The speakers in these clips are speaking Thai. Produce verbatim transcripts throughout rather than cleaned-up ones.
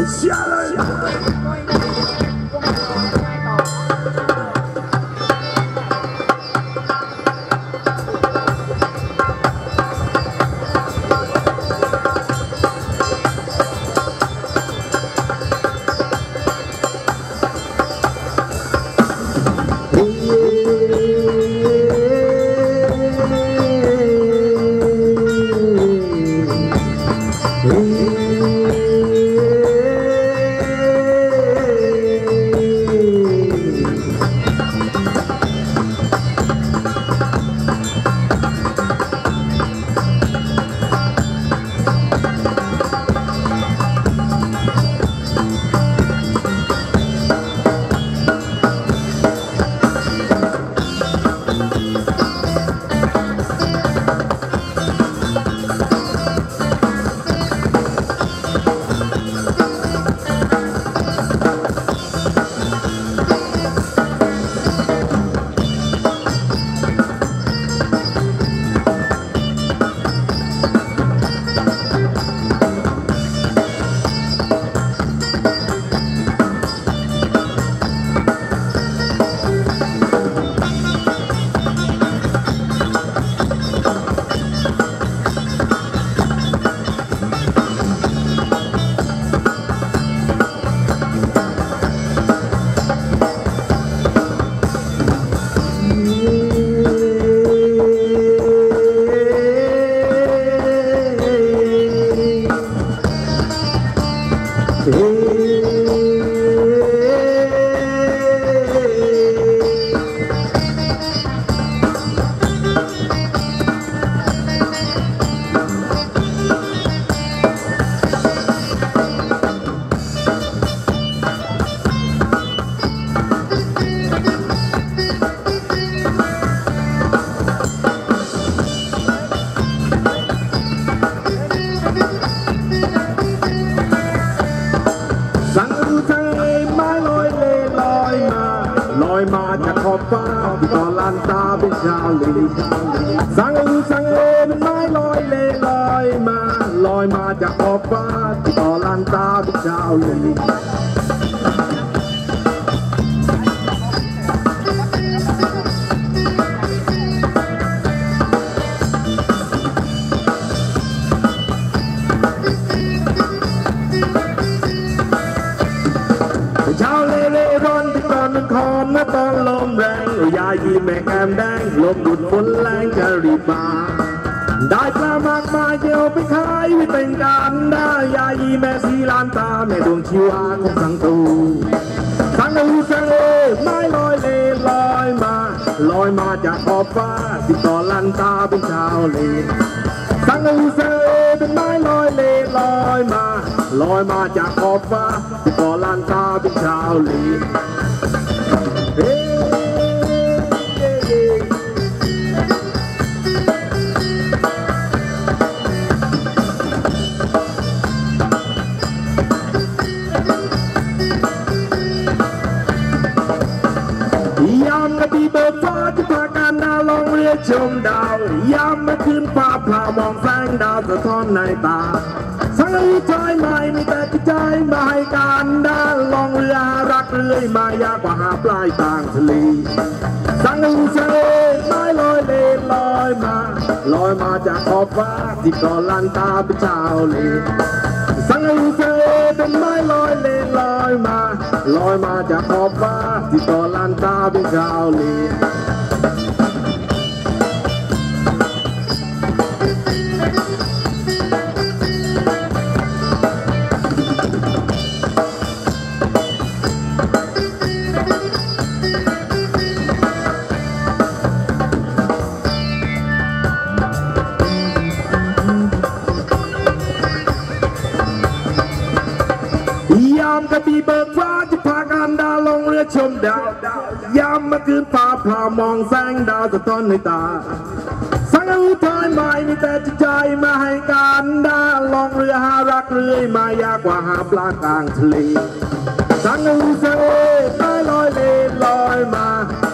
มาจากขอบฟ้าที่ก่อลานตาเป็นชาวลีสังอูสังเอเป็นไม้ลอยเลลอยมาลอยมาจากขอบฟ้าที่ก่อลานตาเป็นชาวลีชาวเลเล่ร้อนที่ก่อนมันคอนเมื่อตอนลมแรงยายีแม่แก้มแดงลมดุดฝนแรงจะรีบมาได้ปลามากมายเดียวไปขายวิเป็นการได้ยายีแม่สีลานตาแม่ดวงชีวาของสังตูสังอูสังเอไม้ลอยเลลอยมาลอยมาจากขอบฟ้าที่ก่อลานตาเป็นชาวเลสังอูสังเอเป็นไม้ลอยเลลอยมาลอยมาจากขอบฟ้าที่ก่อลานตาเป็นชาวลีเฮ้ยามกระบี่เบิกฟ้าจะพาการดาวลองเรียกชมดาวยามเมื่อคืนฟ้าผ่ามองแสงดาวสะท้อนในตาสังอูใจใหม่มีแต่จิตใจมาให้การด้านลองเรือรักเรื่อยมายากกว่าหาปลายต่างทะเลสังอูเซไม้ลอยเลลอยมาลอยมาจากขอบฟ้าที่ก่อลานตาเป็นชาวเลสังอูเซเป็นไม้ลอยเลลอยมาลอยมาจากขอบฟ้าที่ก่อลานตาเป็นชาวเลยยามกระบี่เบิกฟ้าจะพาการดาวลงเรือชมดาวยามเมื่อคืนฟ้าผ่ามองแสงดาวสะท้อนในตาสังอูทายใหม่มีแต่จิตใจมาให้การดาวลองเรือหารักเรื่อยมายากกว่าหาปลากลางทะเลสังอูเซไม้ลอยเลลอยมา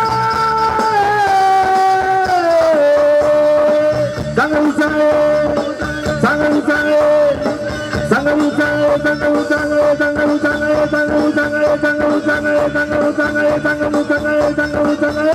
Jangan usai, jangan usai, jangan usai, jangan usai, jangan usai, jangan usai, jangan usai, jangan usai, jangan usai, jangan usai.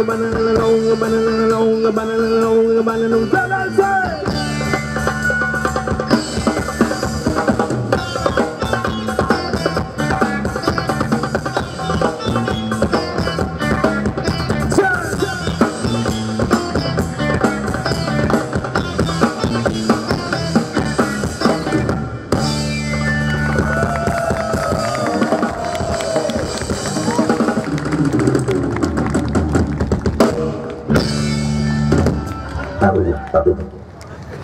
banana, banana, banana, banana, banana. Thank you.